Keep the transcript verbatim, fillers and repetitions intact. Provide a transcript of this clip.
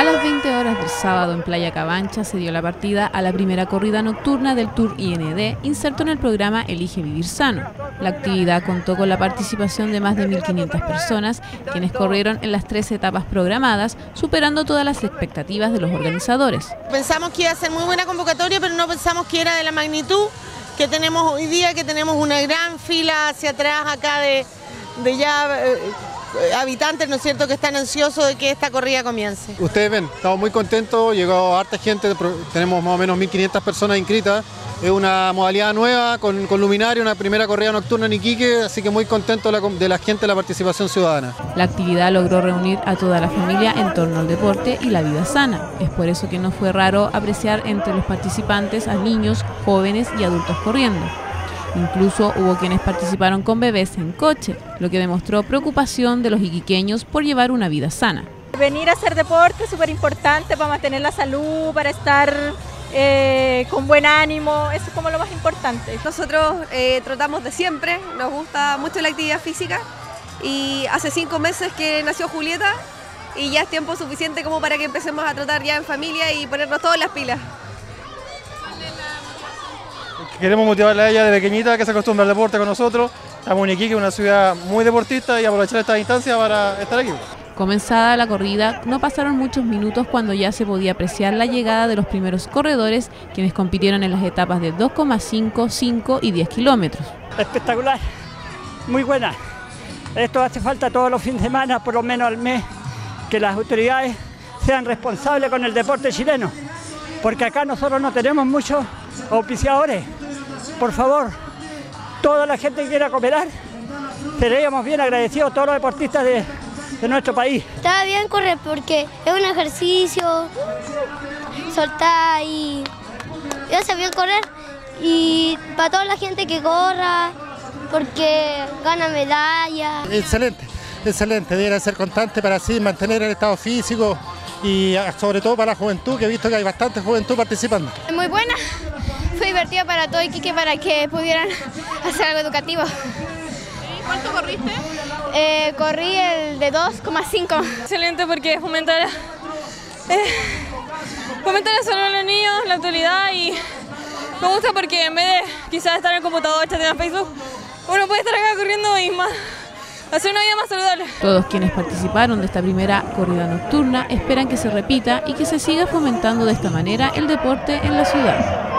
A las veinte horas del sábado en Playa Cabancha se dio la partida a la primera corrida nocturna del Tour I N D, inserto en el programa Elige Vivir Sano. La actividad contó con la participación de más de mil quinientas personas, quienes corrieron en las tres etapas programadas, superando todas las expectativas de los organizadores. Pensamos que iba a ser muy buena convocatoria, pero no pensamos que era de la magnitud que tenemos hoy día, que tenemos una gran fila hacia atrás acá de, de ya... Eh, habitantes, ¿no es cierto?, que están ansiosos de que esta corrida comience. Ustedes ven, estamos muy contentos, llegó harta gente, tenemos más o menos mil quinientas personas inscritas. Es una modalidad nueva con, con luminaria, una primera corrida nocturna en Iquique, así que muy contento de la, de la gente de la participación ciudadana. La actividad logró reunir a toda la familia en torno al deporte y la vida sana. Es por eso que no fue raro apreciar entre los participantes a niños, jóvenes y adultos corriendo. Incluso hubo quienes participaron con bebés en coche, lo que demostró preocupación de los iquiqueños por llevar una vida sana. Venir a hacer deporte es súper importante para mantener la salud, para estar eh, con buen ánimo, eso es como lo más importante. Nosotros eh, trotamos de siempre, nos gusta mucho la actividad física y hace cinco meses que nació Julieta y ya es tiempo suficiente como para que empecemos a trotar ya en familia y ponernos todas las pilas. Queremos motivarla a ella de pequeñita que se acostumbra al deporte con nosotros. Estamos en Iquique, una ciudad muy deportista, y aprovechar esta instancia para estar aquí. Comenzada la corrida, no pasaron muchos minutos cuando ya se podía apreciar la llegada de los primeros corredores, quienes compitieron en las etapas de dos coma cinco, cinco y diez kilómetros. Espectacular, muy buena. Esto hace falta todos los fines de semana, por lo menos al mes, que las autoridades sean responsables con el deporte chileno, porque acá nosotros no tenemos muchos auspiciadores. Por favor, toda la gente que quiera cooperar, seríamos bien agradecidos a todos los deportistas de, de nuestro país. Está bien correr porque es un ejercicio, soltar y hace bien correr, y para toda la gente que corra, porque gana medallas. Excelente, excelente, debería ser constante para así mantener el estado físico y sobre todo para la juventud, que he visto que hay bastante juventud participando. Muy buena. Fue divertido para todo Iquique para que pudieran hacer algo educativo. ¿Y cuánto corriste? Eh, corrí el de dos coma cinco. Excelente porque fomenta la, eh, fomenta la salud de los niños, la actualidad, y me gusta porque en vez de quizás estar en el computador chateando en Facebook, uno puede estar acá corriendo y más, hacer una vida más saludable. Todos quienes participaron de esta primera corrida nocturna esperan que se repita y que se siga fomentando de esta manera el deporte en la ciudad.